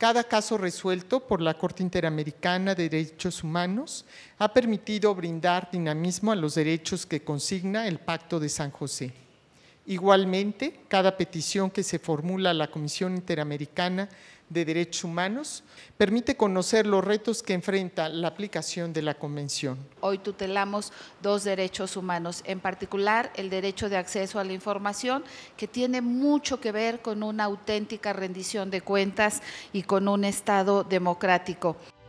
Cada caso resuelto por la Corte Interamericana de Derechos Humanos ha permitido brindar dinamismo a los derechos que consigna el Pacto de San José. Igualmente, cada petición que se formula a la Comisión Interamericana de Derechos Humanos permite conocer los retos que enfrenta la aplicación de la Convención. Hoy tutelamos dos derechos humanos, en particular el derecho de acceso a la información, que tiene mucho que ver con una auténtica rendición de cuentas y con un Estado democrático.